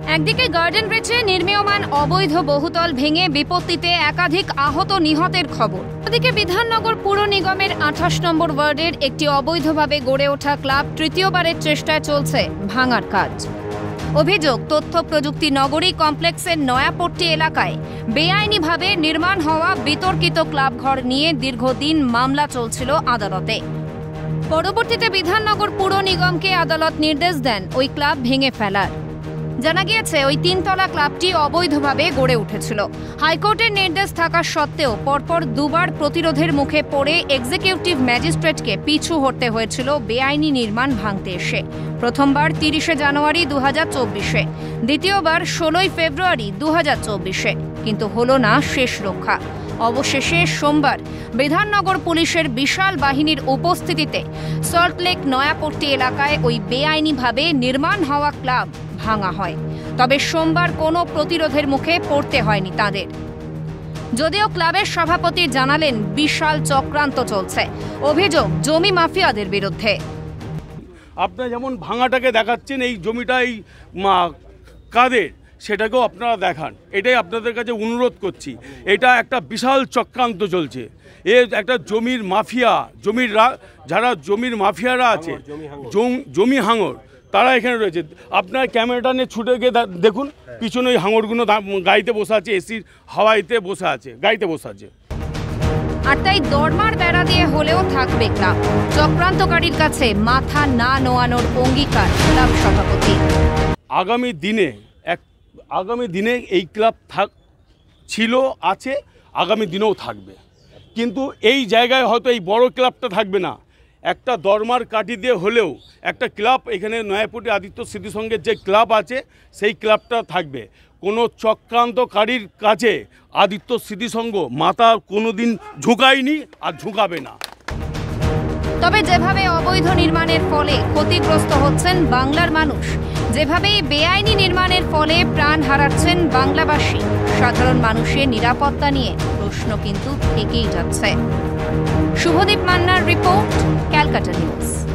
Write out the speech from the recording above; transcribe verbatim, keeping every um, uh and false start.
একদিকে গার্ডেন ব্রিজে নির্মীয়মান অবৈধ বহুতল ভেঙে বিপত্তিতে একাধিক আহত নিহতের খবর। ওদিকে বিধাননগর পুর নিগমের আঠাশ নম্বর ওয়ার্ডের একটি অবৈধভাবে গড়ে ওঠা ক্লাব তৃতীয়বারের চেষ্টায় চলছে ভাঙার কাজ। অভিযোগ, তথ্য প্রযুক্তি নগরী কমপ্লেক্সের নয়াপট্টি এলাকায় বেআইনিভাবে নির্মাণ হওয়া বিতর্কিত ক্লাবঘর নিয়ে দীর্ঘদিন মামলা চলছিল আদালতে। পরবর্তীতে বিধাননগর পুর নিগমকে আদালত নির্দেশ দেন ওই ক্লাব ভেঙে ফেলার। জানা গিয়েছে ওই তিনতলা ক্লাবটি অবৈধভাবে গড়ে উঠেছিল। হাইকোর্টের নির্দেশ থাকা সত্ত্বেও পরপর দুবার প্রতিরোধের মুখে পড়ে এক্সিকিউটিভ ম্যাজিস্ট্রেটকে পিছু হটতে হয়েছিল বেআইনি নির্মাণ ভাঙতে এসে। প্রথমবার তিরিশে জানুয়ারি দু হাজার চব্বিশে, দ্বিতীয়বার ষোলোই ফেব্রুয়ারি দু হাজার চব্বিশে, কিন্তু হলো না শেষ রক্ষা। অবশেষে সোমবার বিধাননগর পুলিশের বিশাল বাহিনীর উপস্থিতিতে সল্টলেক নয়াপট্টি এলাকায় ওই বেআইনিভাবে নির্মাণ হওয়া ক্লাব ভাঙা হয়। তবে সোমবার কোনো প্রতিরোধের মুখে পড়তে হয়নি তাদের। যদিও ক্লাবের সভাপতি জানালেন বিশাল চক্রান্ত চলছে, অভিযোগ জমি মাফিয়াদের বিরুদ্ধে। আপনারা যেমন ভাঙাটাকে দেখাচ্ছেন, এই জমিটাই কাদের সেটাকেও আপনারা দেখান, এটাই আপনাদের কাছে অনুরোধ করছি। এটা একটা বিশাল চক্রান্ত চলছে, এ একটা জমির মাফিয়া, জমির যারা জমির মাফিয়ারা আছে, জমি হাঙর, তারা এখানে রয়েছে। আপনার ক্যামেরাটা নিয়ে ছুটে গিয়ে দেখুন, পিছনে ওই হাঙরগুলো গাড়িতে বসে আছে, এসির হাওয়াইতে বসে আছে, গাড়িতে বসে আছে। আর তাই দরমার বেড়া দিয়ে হলেও থাকবে ক্লাব। চক্রান্তকারীর কাছে মাথা না নোয়ানোর অঙ্গীকার ক্লাব সভাপতি। আগামী দিনে এক আগামী দিনে এই ক্লাব থাক ছিল, আছে, আগামী দিনেও থাকবে। কিন্তু এই জায়গায় হয়তো এই বড় ক্লাবটা থাকবে না। একটা দরমার কাঠি দিয়ে হলেও একটা ক্লাব এখানে নয়াপট্টি আদিত্য স্মৃতিসংঘের যে ক্লাব আছে সেই ক্লাবটা থাকবে। কোনো চক্রান্তকারীর কাছে আদিত্য স্মৃতিসংঘ মাথা কোনোদিন ঝুঁকায়নি আর ঝুঁকাবে না। তবে যেভাবে অবৈধ নির্মাণের ফলে ক্ষতিগ্রস্ত হচ্ছেন বাংলার মানুষ, যেভাবে বেআইনি নির্মাণের ফলে প্রাণ হারাচ্ছেন বাংলাবাসী, সাধারণ মানুষের নিরাপত্তা নিয়ে প্রশ্ন কিন্তু থেকেই যাচ্ছে। শুভদীপ মান্নার রিপোর্ট, ক্যালকাটা নিউজ।